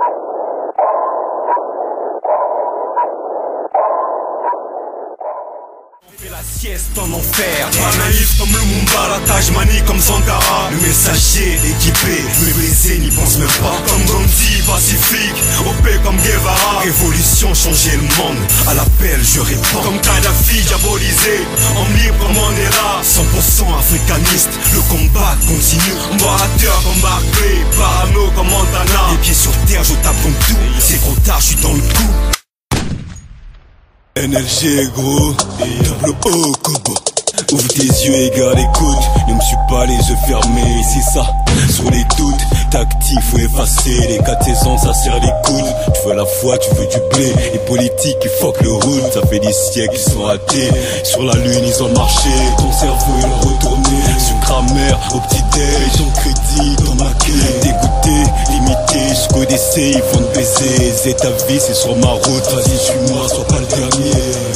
La sieste en enfer, pas naïf comme le Mumba, la tâche manie comme Sankara. Le messager équipé, me blessé n'y pense même pas. Comme Gandhi, pacifique, OP comme Guevara. Révolution, changer le monde, à l'appel je réponds. Comme Kadhafi, diabolisé, homme libre comme Mandela. 100% africaniste, le combat continue. Morateur comme Barclay, parano comme Montana. Les pieds sur terre, je tape comme tout, c'est trop tard, je suis dans le coup. NLG gros, double O Kobo. Ouvre tes yeux et garde écoute. Ne me suis pas les yeux fermés, c'est ça. Sur les doutes, tactique faut effacer. Les 4 saisons ça serre les coudes. Tu veux la foi, tu veux du blé. Les politiques ils fuck le route. Ça fait des siècles qu'ils sont ratés. Sur la lune ils ont marché. Ton cerveau il a retourné. Sucre amer au petit déj. Ton crédit, ton maquet. Dégoûté, limité jusqu'au décès. Ils vont te baiser. C'est ta vie, c'est sur ma route. Vas-y suis-moi, sois pas le dernier.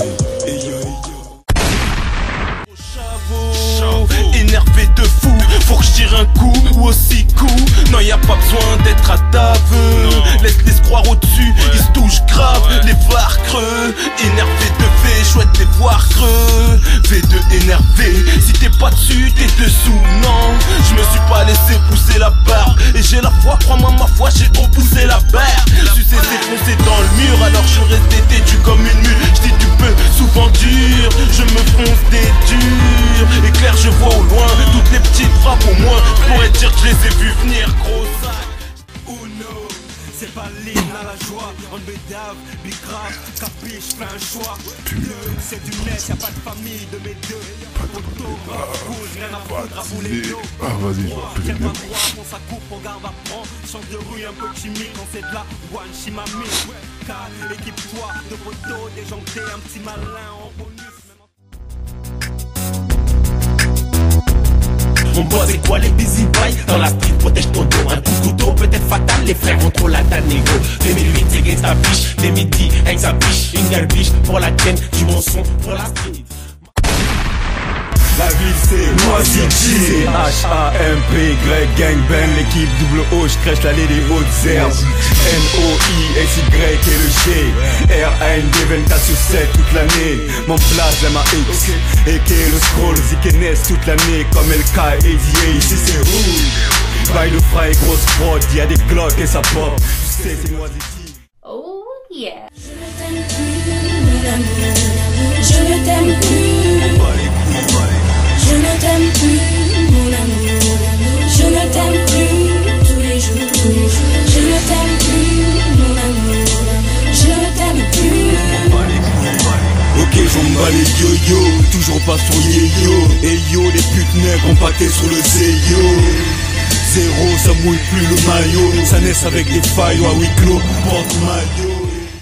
Énervé de fou, faut que je tire un coup ou aussi coup. Non y a pas besoin d'être à taveux. Laisse-les se croire au-dessus, ils se touchent grave. Les voir creux, énervé de V, chouette les voir creux. V2 énervé, si t'es pas dessus, t'es dessous. Non, je me suis pas laissé pousser la barbe. Et j'ai la foi, crois-moi ma foi, j'ai trop poussé la barre. Sucé s'éfoncer dans le mur, alors je reste têtu comme une mule. J'dis du peu, souvent dur, je me fonce des durs. Éclair, je vois au loin, toutes les petites frappes au moins. Je pourrais dire que je les ai vues venir, gros sac. Uno, c'est pas l'hymne à la joie. On bédave, big grave, capiche, fais un choix. C'est du net, y'a pas de famille de mes deux. Photo, rouge, rien à foutre, à vous les dos. Ah vas-y, Quel pas droit, on sa coupe, on garde à prendre. Chance de rue un peu timide, quand c'est de la one, shimami. Équipe-toi de photos, déjanté, un petit malin en bonus. Mon boss c'est quoi les busy boys? Dans la street protège ton dos. Un coup de couteau peut-être fatal. Les frères ont trop la tanégo. 2008 c'est gay sa biche. Les midis avec sa biche. Une gueule biche pour la tienne. Du bon son pour la street. La ville c'est Noisy, H-A-M-P, Y, Gangbang, l'équipe double O, je crèche l'allée des hautes herbes. N-O-I-S-Y et le G, R-A-N-D 24/7 toute l'année. Mon place M-A-X, et le scroll, Zikenes toute l'année comme LK et DA. Ici c'est rouge, bail de fry, grosse prod, y'a des glocks et ça pop. Tu sais c'est Noisy. Oh yeah. Je ne t'aime plus. Je ne t'aime plus, mon amour. Je ne t'aime plus tous les jours. Je ne t'aime plus, mon amour. Je ne t'aime plus. Ok, j'en bats les yo-yo, toujours pas sur Yeyo. Et yo, les putes nègres empaquées sur le Zeyo. Zéro, ça mouille plus le maillot. Ça naisse avec des failles, à huis clos, porte maillot.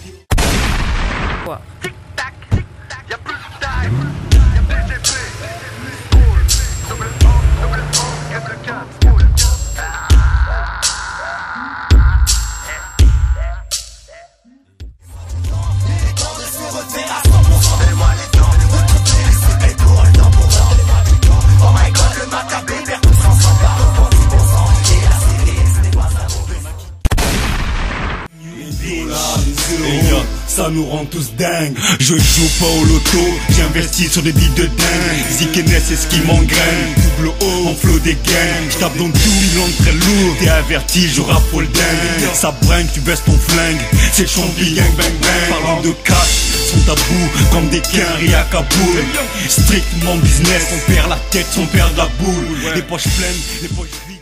Ça nous rend tous dingues. Je joue pas au loto, j'investis sur des beats de dingue. Zikenes c'est ce qui m'engraine. Double O, on flot des gangs. J'tape dans tout, il entre très lourd. T'es averti, je rappe pour le dingue. Ça bringue, tu baisses ton flingue. C'est champi, gang bang bang. Parlant de cash, sont tabous comme des quinries à Kaboul. Strictement business, on perd la tête, on perd de la boule. Les poches pleines, les poches vides.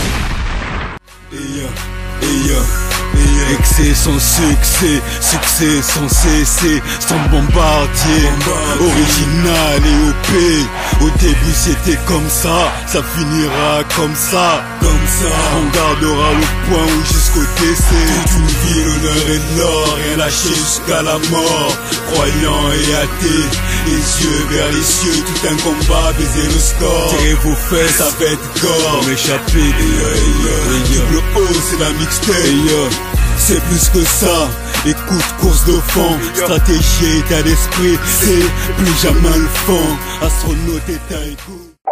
Excès sans succès, succès sans cesser, sans bombardier, original et OP. Au début c'était comme ça finira comme ça. On gardera le point où jusqu'au décès. Toute une vie, l'honneur et l'or, rien lâché jusqu'à la mort. Croyant et athée, les yeux vers les cieux, tout un combat, baiser le score. Tirez vos fesses, ça va être gore. M'échapper, double O, c'est la mixtape. C'est plus que ça, écoute, course de fond, stratégie, état d'esprit, c'est plus jamais le fond. Astronaute, état, écoute.